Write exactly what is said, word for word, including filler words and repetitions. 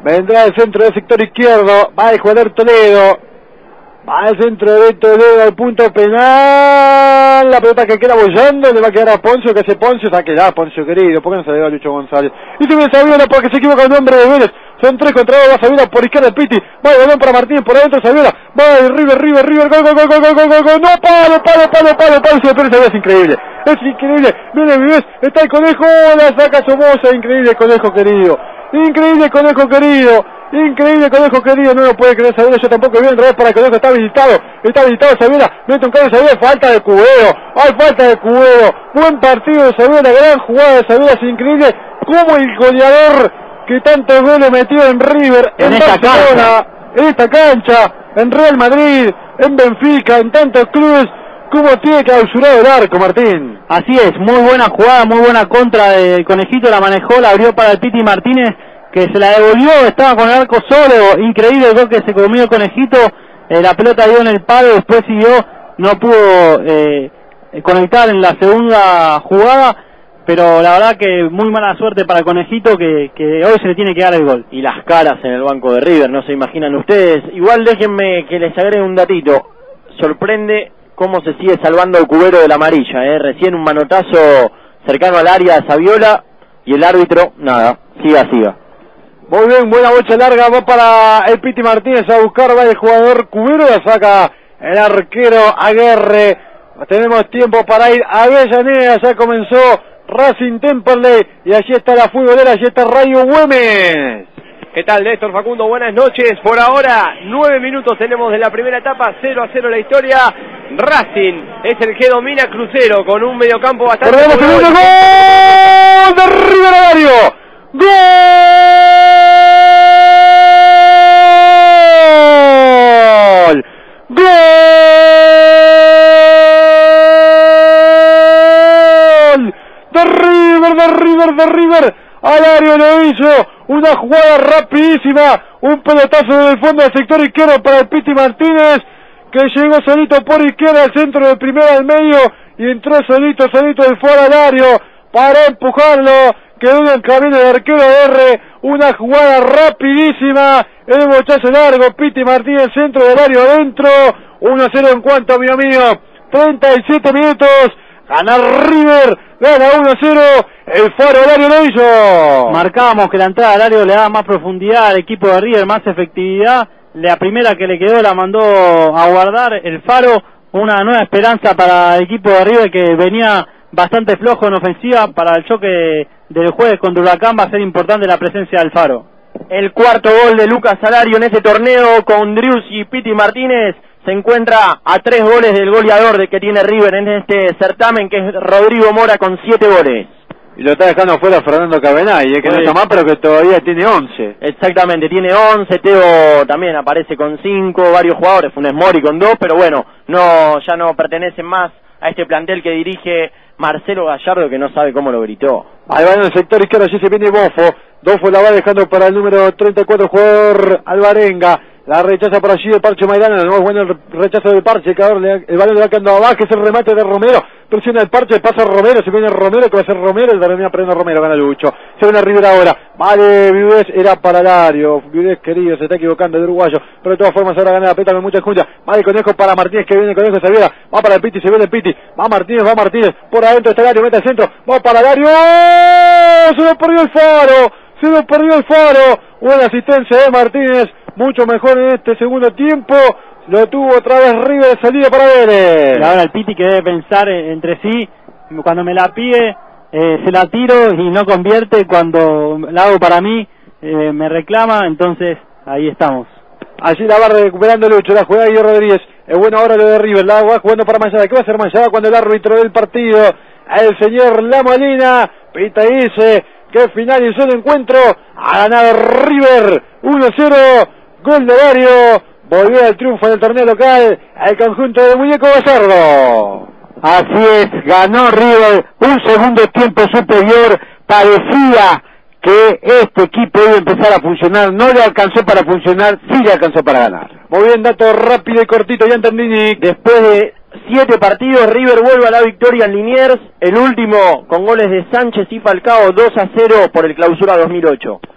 Vendrá el centro del sector izquierdo. Va el jugador Toledo. Va al centro de Toledo al punto penal. La pelota que queda bollando. Le va a quedar a Poncio. Que hace Poncio. Saque ya, Poncio querido. ¿Por qué no se le da a Lucho González? Y se viene Saviola porque se equivoca el nombre de Vélez. Son tres contra dos. Va Saviola por izquierda el Piti. Va el balón para Martínez. Por adentro Saviola. Va el River, River, River. Gol, gol, gol, gol, gol, gol, gol. No, palo, palo, palo, palo, palo. Se le pone Saviola. Es increíble. Es increíble. Viene Vives. Está el conejo. La saca Somoza. Increíble conejo querido. Increíble conejo querido. Increíble conejo querido, no lo puede creer Saviola, yo tampoco vi otra vez para el conejo, está habilitado, está habilitado Saviola, mete un cambio de Saviola, falta de Cubero, hay falta de Cubero, buen partido de Saviola, gran jugada de Saviola, es increíble como el goleador que tantos goles metió en River, en, en Barcelona, en esta cancha, en Real Madrid, en Benfica, en tantos clubes, como tiene clausurado el arco, Martín. Así es, muy buena jugada, muy buena contra del conejito, la manejó, la abrió para el Piti Martínez, que se la devolvió, estaba con el arco solo, increíble el gol que se comió el conejito, eh, la pelota dio en el palo, después siguió, no pudo eh, conectar en la segunda jugada, pero la verdad que muy mala suerte para el conejito que, que hoy se le tiene que dar el gol. Y las caras en el banco de River, no se imaginan ustedes. Igual déjenme que les agregue un datito, sorprende cómo se sigue salvando el Cubero de la amarilla, eh. Recién un manotazo cercano al área de Saviola y el árbitro, nada, siga, siga. Muy bien, buena bocha larga, va para el Piti Martínez a buscar, va el jugador Cubero, la saca el arquero Aguerre. Tenemos tiempo para ir a Avellaneda, ya comenzó Racing Temperley y allí está la futbolera, allí está Radio Güemes. ¿Qué tal, Néstor, Facundo? Buenas noches. Por ahora, nueve minutos tenemos de la primera etapa, cero a cero la historia. Racing es el que domina Crucero con un mediocampo bastante... ¡Corremos segundo gol de River Dario! ¡Gol! ¡Gol! ¡De River, de River, de River! Alario lo hizo, una jugada rapidísima, un pelotazo del fondo del sector izquierdo para el Piti Martínez, que llegó solito por izquierda al centro de primera al medio, y entró solito, solito del fuera Alario, para empujarlo, quedó en el camino del arquero R, una jugada rapidísima, el bochazo largo, Piti Martínez, centro del área adentro, uno a cero en cuanto, amigo mío, treinta y siete minutos, gana River, gana uno a cero, el Faro Alario lo hizo. Marcábamos que la entrada de Alario le daba más profundidad al equipo de River, más efectividad, la primera que le quedó la mandó a guardar el Faro, una nueva esperanza para el equipo de River que venía bastante flojo en ofensiva. Para el choque del jueves contra Huracán va a ser importante la presencia del Faro. El cuarto gol de Lucas Alario en ese torneo con Drius y Piti Martínez se encuentra a tres goles del goleador de que tiene River en este certamen, que es Rodrigo Mora con siete goles. Y lo está dejando fuera Fernando Cabenay, eh, que pues, no está más, pero que todavía tiene once. Exactamente, tiene once, Teo también aparece con cinco, varios jugadores, Funes Mori con dos, pero bueno, no ya no pertenecen más a este plantel que dirige Marcelo Gallardo, que no sabe cómo lo gritó. Ahí va en el sector izquierdo, allí se viene Bofo. Bofo la va dejando para el número treinta y cuatro, jugador Alvarenga. La rechaza por allí el Parche Maidana, no es bueno el rechazo del Parche, que ahora el balón le va quedando abajo, es el remate de Romero, presiona el Parche, pasa Romero, se viene Romero, que va a ser Romero, el termina perdiendo Romero, gana Lucho, se viene River ahora, vale, Vives, era para Alario, Vives querido, se está equivocando el uruguayo, pero de todas formas ahora gana la peta con mucha escucha, va el conejo para Martínez, que viene el conejo, se viera, va para el Piti, se viene el Piti, va Martínez, va Martínez, por adentro está Alario, mete al centro, va para Alario, se lo perdió el Faro, se lo perdió el Faro, buena asistencia de Martínez, mucho mejor en este segundo tiempo, lo tuvo otra vez River de salida para Vélez. Y ahora el Piti que debe pensar entre sí, cuando me la pide, eh, se la tiro y no convierte, cuando la hago para mí, eh, me reclama, entonces ahí estamos. Allí la va recuperando Lucho, la juega Guillermo Rodríguez, es bueno ahora lo de River, la va jugando para Mayada, ¿qué va a hacer Mayada cuando el árbitro del partido, el señor La Molina, pita y dice que finalizó el encuentro, ha ganado River, uno a cero, gol de Alario, volvió al triunfo del torneo local, al conjunto de Muñeco Gallardo. Así es, ganó River, un segundo tiempo superior, parecía que este equipo iba a empezar a funcionar, no le alcanzó para funcionar, sí le alcanzó para ganar. Muy bien, dato rápido y cortito, ya entendí. Después de siete partidos, River vuelve a la victoria en Liniers, el último con goles de Sánchez y Falcao, dos a cero por el Clausura dos mil ocho.